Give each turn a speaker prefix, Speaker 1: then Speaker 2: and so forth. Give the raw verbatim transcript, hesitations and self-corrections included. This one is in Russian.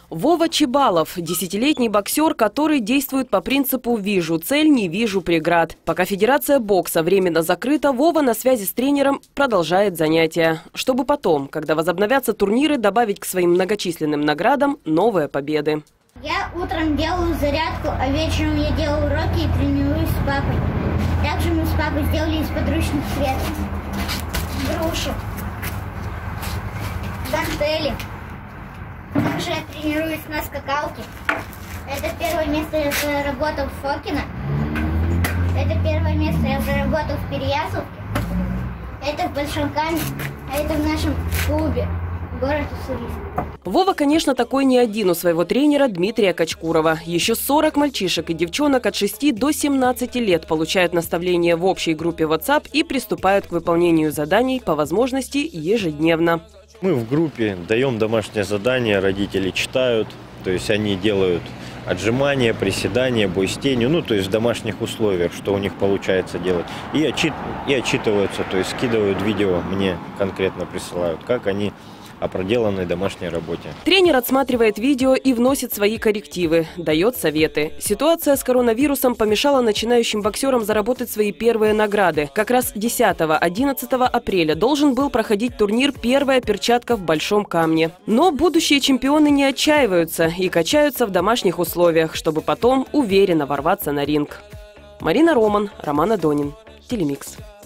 Speaker 1: Вова Чебалов – десятилетний боксер, который действует по принципу «вижу цель, не вижу преград». Пока Федерация бокса временно закрыта, Вова на связи с тренером продолжает занятия, чтобы потом, когда возобновятся турниры, добавить к своим многочисленным наградам новые победы.
Speaker 2: Я утром делаю зарядку, а вечером я делаю уроки и тренируюсь с папой. Также мы с папой сделали из подручных средств груши, гантели. Также я тренируюсь на скакалке. Это первое место я заработал в Фокино. Это первое место я заработал в Переяславке. Это в Большом Каме. А это в нашем клубе, город Уссурийск.
Speaker 1: Вова, конечно, такой не один у своего тренера Дмитрия Качкурова. Еще сорок мальчишек и девчонок от шести до семнадцати лет получают наставления в общей группе WhatsApp и приступают к выполнению заданий по возможности ежедневно.
Speaker 3: Мы в группе даем домашнее задание, родители читают, то есть они делают отжимания, приседания, бой с тенью, ну то есть в домашних условиях, что у них получается делать. И, отчит, и отчитываются, то есть скидывают видео, мне конкретно присылают, как они о проделанной домашней работе.
Speaker 1: Тренер отсматривает видео и вносит свои коррективы, дает советы. Ситуация с коронавирусом помешала начинающим боксерам заработать свои первые награды. Как раз десятого-одиннадцатого апреля должен был проходить турнир «Первая перчатка в Большом Камне». Но будущие чемпионы не отчаиваются и качаются в домашних условиях, чтобы потом уверенно ворваться на ринг. Марина Роман, Роман Адонин, Телемикс.